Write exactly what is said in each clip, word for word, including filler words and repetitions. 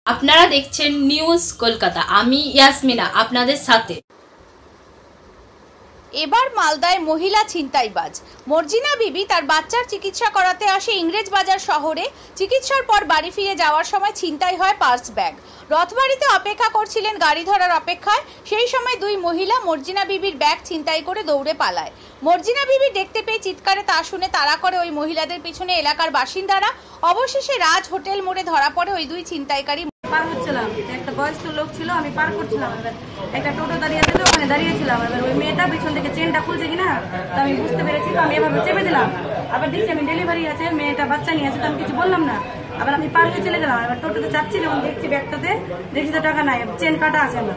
আপনারা দেখছেন নিউজ কলকাতা। আমি ইয়াসমিনা আপনাদের সাথে। এবার মালদায় মহিলা ছিনতাইবাজ মর্জিনা বিবি তার বাচ্চার চিকিৎসা করাতে আসে ইংরেজবাজার শহরে। চিকিৎসার পর বাড়ি ফিরে যাওয়ার সময় ছিনতাই হয় পার্স ব্যাগ। রথবাড়িতে অপেক্ষা করছিলেন গাড়ি ধরার অপেক্ষায়, সেই সময় দুই মহিলা মর্জিনা বিবির ব্যাগ ছিনতাই করে দৌড়ে পালায়। মর্জিনা বিবি দেখতে পেয়ে চিৎকারে তা শুনে তাড়া করে ওই মহিলাদের পিছনে এলাকার বাসিন্দারা। অবশেষে রাজ হোটেল মোড়ে ধরা পড়ে ওই দুই ছিনতাইকারী। পার হচ্ছিলাম, একটা বয়স্ক লোক ছিল, আমি পার করছিলাম। এবার একটা টোটো দাঁড়িয়ে ছিল, ওখানে দাঁড়িয়েছিলাম। এবার ওই মেয়েটা পিছন থেকে চেনটা খুলছে কিনা তো আমি বুঝতে পেরেছি, তো আমি এভাবে চেপে দিলাম। আবার দেখছি আমি ডেলিভারি আছে, মেয়েটা বাচ্চা নিয়ে আছে, তো আমি কিছু বললাম না। আবার আমি পার হয়ে চলে গেলাম। এবার টোটোতে চাপছি, যখন দেখছি ব্যাগটাতে দেখছি তো টাকা নাই, চেন কাটা আছে। আমার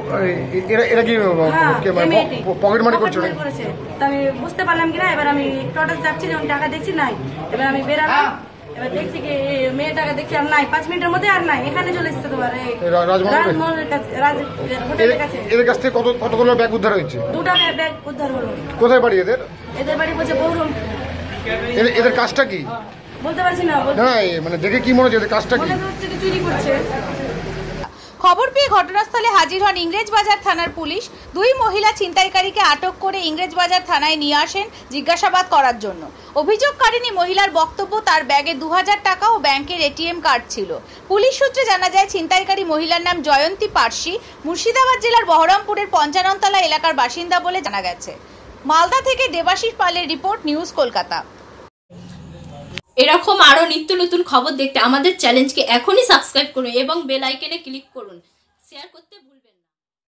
করেছে, তো আমি বুঝতে পারলাম কিনা। এবার আমি টোটোতে চাপছি, যখন টাকা দেখছি নাই, এবার আমি বেরালাম। এবার দেখছি কি মেয়েটাকে দেখছি আর নাই, পাঁচ মিনিটের মধ্যে আর নাই, এখানে চলে এসছে তোমার রাজমহলের কাছে, রাজ হোটেলের কাছে। এদের কাছ থেকে কত কতগুলো ব্যাগ উদ্ধার হয়েছে? দুটা ব্যাগ উদ্ধার হলো। কোথায় বাড়ি এদের? এদের বাড়ি বলছে বৌরম। এদের কাজটা কি বলতে পারছি না, না মানে দেখে কি মনে হচ্ছে এদের কাজটা কি? মনে হচ্ছে চুরি করছে। খবর পেয়ে ঘটনাস্থলে হাজির হন ইংরেজবাজার থানার পুলিশ। দুই মহিলা ছিনতাইকারীকে আটক করে ইংরেজবাজার থানায় নিয়ে আসেন জিজ্ঞাসাবাদ করার জন্য। অভিযোগকারিণী মহিলার বক্তব্য, তার ব্যাগে দু হাজার টাকা ও ব্যাংকের এটিএম কার্ড ছিল। পুলিশ সূত্রে জানা যায়, ছিনতাইকারী মহিলার নাম জয়ন্তী পার্সি, মুর্শিদাবাদ জেলার বহরমপুরের পঞ্চাননতলা এলাকার বাসিন্দা বলে জানা গেছে। মালদা থেকে দেবাশিস পালের রিপোর্ট, নিউজ কলকাতা। এরকম আরো নিত্য নতুন খবর দেখতে আমাদের চ্যানেলকে এখনই সাবস্ক্রাইব করুন এবং বেল আইকনে ক্লিক করুন। শেয়ার করতে ভুলবেন না।